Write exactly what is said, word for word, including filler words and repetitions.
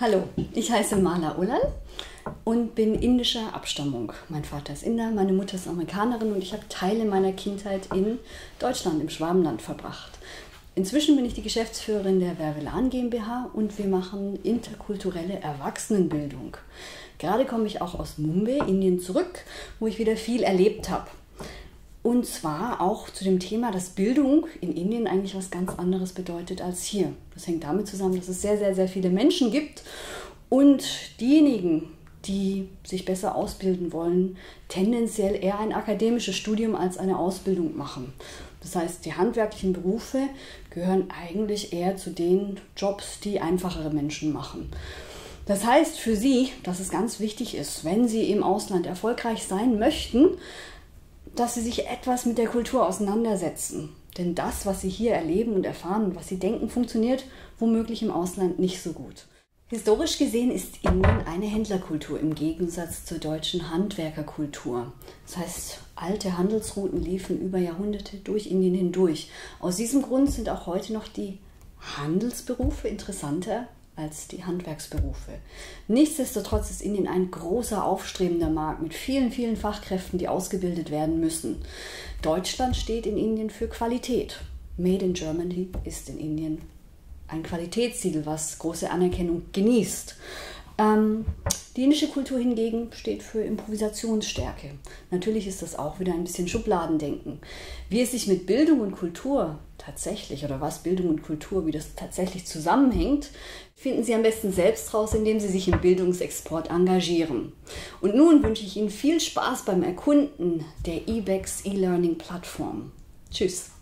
Hallo, ich heiße Mala Ulal und bin indischer Abstammung. Mein Vater ist Inder, meine Mutter ist Amerikanerin und ich habe Teile meiner Kindheit in Deutschland, im Schwabenland verbracht. Inzwischen bin ich die Geschäftsführerin der Vervelan GmbH und wir machen interkulturelle Erwachsenenbildung. Gerade komme ich auch aus Mumbai, Indien, zurück, wo ich wieder viel erlebt habe. Und zwar auch zu dem Thema, dass Bildung in Indien eigentlich was ganz anderes bedeutet als hier. Das hängt damit zusammen, dass es sehr, sehr, sehr viele Menschen gibt und diejenigen, die sich besser ausbilden wollen, tendenziell eher ein akademisches Studium als eine Ausbildung machen. Das heißt, die handwerklichen Berufe gehören eigentlich eher zu den Jobs, die einfachere Menschen machen. Das heißt für Sie, dass es ganz wichtig ist, wenn Sie im Ausland erfolgreich sein möchten, dass Sie sich etwas mit der Kultur auseinandersetzen. Denn das, was Sie hier erleben und erfahren und was Sie denken, funktioniert womöglich im Ausland nicht so gut. Historisch gesehen ist Indien eine Händlerkultur im Gegensatz zur deutschen Handwerkerkultur. Das heißt, alte Handelsrouten liefen über Jahrhunderte durch Indien hindurch. Aus diesem Grund sind auch heute noch die Handelsberufe interessanter als die Handwerksberufe. Nichtsdestotrotz ist Indien ein großer, aufstrebender Markt mit vielen, vielen Fachkräften, die ausgebildet werden müssen. Deutschland steht in Indien für Qualität. Made in Germany ist in Indien ein Qualitätssiegel, was große Anerkennung genießt. Ähm, die indische Kultur hingegen steht für Improvisationsstärke. Natürlich ist das auch wieder ein bisschen Schubladendenken. Wie es sich mit Bildung und Kultur tatsächlich, oder was Bildung und Kultur, wie das tatsächlich zusammenhängt, finden Sie am besten selbst raus, indem Sie sich im Bildungsexport engagieren. Und nun wünsche ich Ihnen viel Spaß beim Erkunden der ibex E-Learning-Plattform. Tschüss!